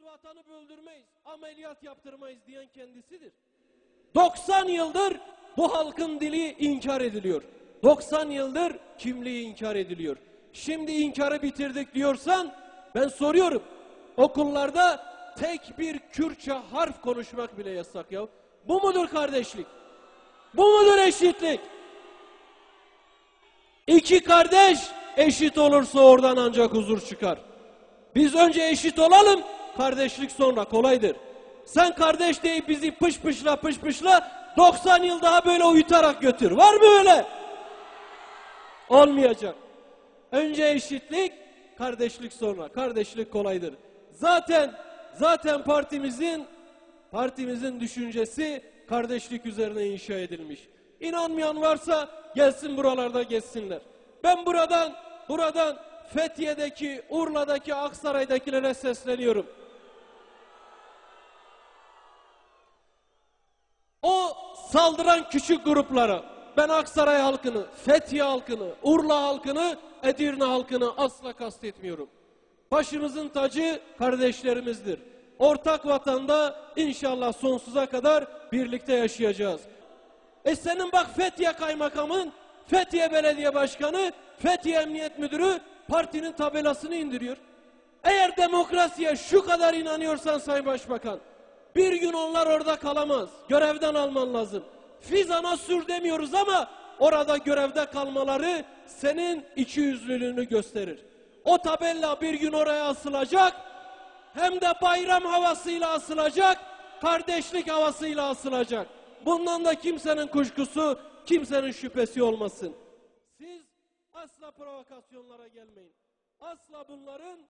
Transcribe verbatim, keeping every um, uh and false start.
Biz vatanı böldürmeyiz, ameliyat yaptırmayız diyen kendisidir. doksan yıldır bu halkın dili inkar ediliyor. doksan yıldır kimliği inkar ediliyor. Şimdi inkarı bitirdik diyorsan ben soruyorum. Okullarda tek bir Kürtçe harf konuşmak bile yasak ya. Bu mudur kardeşlik? Bu mudur eşitlik? İki kardeş eşit olursa oradan ancak huzur çıkar. Biz önce eşit olalım, kardeşlik sonra kolaydır. Sen kardeş deyip bizi pış pışla pış pışla doksan yıl daha böyle uyutarak götür. Var mı öyle? Olmayacak. Önce eşitlik, kardeşlik sonra. Kardeşlik kolaydır. Zaten zaten partimizin partimizin düşüncesi kardeşlik üzerine inşa edilmiş. İnanmayan varsa gelsin buralarda gezsinler. Ben buradan buradan Fethiye'deki, Urla'daki, Aksaray'dakilere sesleniyorum. O saldıran küçük gruplara, ben Aksaray halkını, Fethiye halkını, Urla halkını, Edirne halkını asla kastetmiyorum. Başımızın tacı kardeşlerimizdir. Ortak vatanda inşallah sonsuza kadar birlikte yaşayacağız. E senin bak Fethiye kaymakamın, Fethiye Belediye Başkanı, Fethiye Emniyet Müdürü partinin tabelasını indiriyor. Eğer demokrasiye şu kadar inanıyorsan Sayın Başbakan, bir gün onlar orada kalamaz. Görevden alman lazım. Fizan'a sür demiyoruz ama orada görevde kalmaları senin ikiyüzlülüğünü gösterir. O tabela bir gün oraya asılacak, hem de bayram havasıyla asılacak, kardeşlik havasıyla asılacak. Bundan da kimsenin kuşkusu, kimsenin şüphesi olmasın. Siz asla provokasyonlara gelmeyin. Asla bunların